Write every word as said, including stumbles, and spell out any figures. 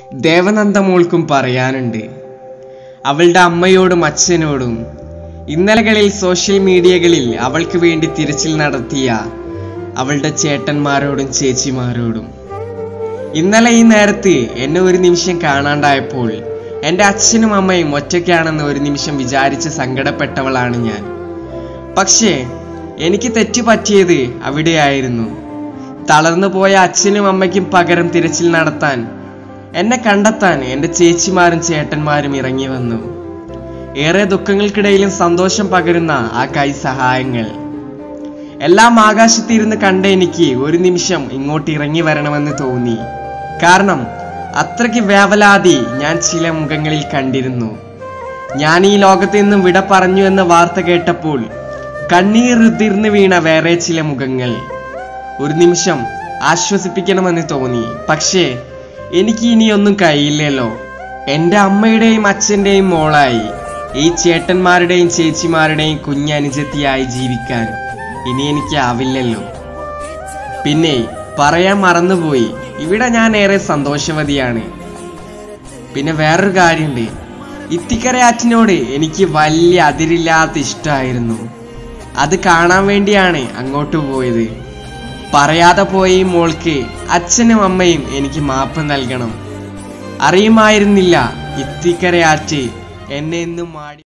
ദേവനന്ദ മോൾക്കും പറയാനുണ്ട്. അവളുടെ അമ്മയോടും അച്ഛനോടും ഇന്നലകളിൽ സോഷ്യൽ മീഡിയകളിൽ അവൾക്ക് വേണ്ടി തിരച്ചിൽ നടത്തിയ അവളുടെ ചേട്ടന്മാരോടും ചേച്ചിമാരോടും. ഇന്നലെ ഈ നേരത്ത് എന്നെ ഒരു നിമിഷം കാണാണ്ടായപ്പോൾ എൻ്റെ അച്ഛനും അമ്മയും ഒറ്റയ്ക്കാണെന്ന് ഒരു നിമിഷം വിചാരിച്ച് സങ്കടപ്പെട്ടവളാണ് ഞാൻ. പക്ഷേ എനിക്ക് തെറ്റു പറ്റിയത് അവിടെയായിരുന്നു. തളർന്നു പോയ അച്ഛനും അമ്മയ്ക്കും പകരം തിരച്ചിൽ നടത്താൻ, എന്നെ കണ്ടെത്താൻ എൻ്റെ ചേച്ചിമാരും ചേട്ടന്മാരും ഇറങ്ങി വന്നു. ഏറെ ദുഃഖങ്ങൾക്കിടയിലും സന്തോഷം പകരുന്ന ആ കൈ സഹായങ്ങൾ എല്ലാം ആകാശത്തിരുന്ന് കണ്ട എനിക്ക് ഒരു നിമിഷം ഇങ്ങോട്ട് ഇറങ്ങി വരണമെന്ന് തോന്നി. കാരണം അത്രയ്ക്ക് വേവലാതി ഞാൻ ചില മുഖങ്ങളിൽ കണ്ടിരുന്നു. ഞാൻ ഈ ലോകത്ത് നിന്നും വിട പറഞ്ഞു എന്ന വാർത്ത കേട്ടപ്പോൾ കണ്ണീർ ഉതിർന്നു വീണ വേറെ ചില മുഖങ്ങൾ ഒരു നിമിഷം ആശ്വസിപ്പിക്കണമെന്ന് തോന്നി. പക്ഷേ എനിക്ക് ഇനിയൊന്നും കഴിയില്ലല്ലോ. എൻ്റെ അമ്മയുടെയും അച്ഛൻ്റെയും മോളായി ഈ ചേട്ടന്മാരുടെയും ചേച്ചിമാരുടെയും കുഞ്ഞനുജത്തിയായി ജീവിക്കാൻ ഇനി എനിക്ക് ആവില്ലല്ലോ. പിന്നെ പറയാൻ മറന്നുപോയി, ഇവിടെ ഞാൻ ഏറെ സന്തോഷവതിയാണ്. പിന്നെ വേറൊരു കാര്യമുണ്ട്, ഇത്തിക്കര ആറ്റിനോട് എനിക്ക് വലിയ അതിരില്ലാത്ത ഇഷ്ടമായിരുന്നു. അത് കാണാൻ വേണ്ടിയാണ് അങ്ങോട്ട് പോയത്. പറയാതെ പോയ ഈ മോൾക്ക് അച്ഛനും അമ്മയും എനിക്ക് മാപ്പ് നൽകണം. അറിയുമായിരുന്നില്ല ഇത്തിക്കര ആറ്റ് എന്നെ എന്നും മാടി